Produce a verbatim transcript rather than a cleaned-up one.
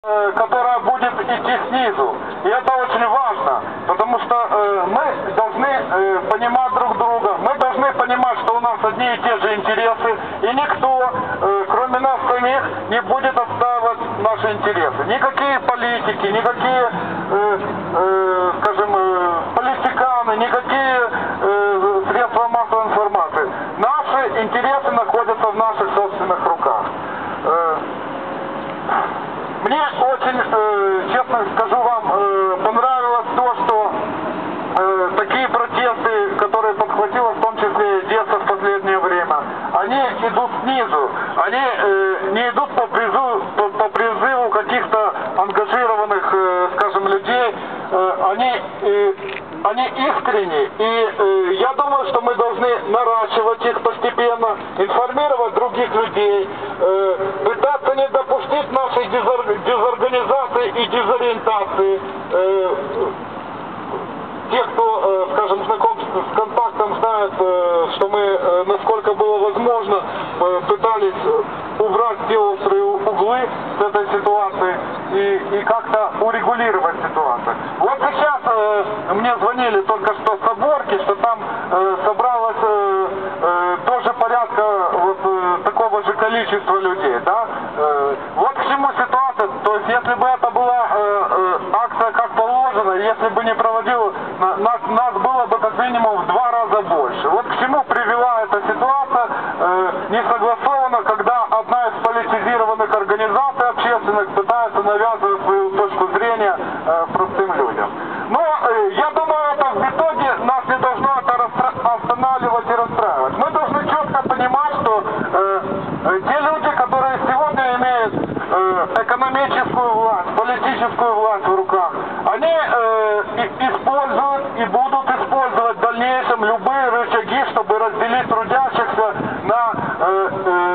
которая будет идти снизу. И это очень важно, потому что э, мы должны э, понимать друг друга, мы должны понимать, что у нас одни и те же интересы, и никто, э, кроме нас самих, не будет отстаивать наши интересы. Никакие политики, никакие, э, э, скажем, э, политиканы, никакие э, средства массовой информации. Наши интересы находятся в наших собственных руках. Э, Мне очень, э, честно скажу вам, э, понравилось то, что э, такие протесты, которые подхватила в том числе Одесса в последнее время, они идут снизу, они э, не идут по призыву, по, по призыву каких-то ангажированных, э, скажем, людей, э, они, э, они искренни, и э, я думаю, что мы должны наращивать их постепенно, информировать других людей, э, пытаться не допустить нашей дезорганизации и дезориентации. Э, те, кто, э, скажем, знаком с контактом, знают, э, что мы, э, насколько было возможно, э, пытались убрать те острые углы с этой ситуации и, и как-то урегулировать ситуацию. Вот сейчас э, мне звонили только что с Соборки, что там э, собралось э, э, тоже порядка вот э, такого же количества людей, да? Э, вот к чему ситуация. То есть, если бы это была э, э, акция как положено, если бы не проводил, на, нас, нас было бы как минимум в два раза больше. Вот к чему привела эта ситуация, э, не согласована, когда одна из политизированных организаций общественных пытается навязывать свою точку зрения э, простым людям. Но э, я думаю, это в итоге нас не должно это останавливать и расстраивать. Мы должны четко понимать, что э, э, те люди, которые сегодня имеют э, экономическую власть, политическую власть в руках, они э, и, используют и будут использовать в дальнейшем любые рычаги, чтобы разделить трудящихся на э, э,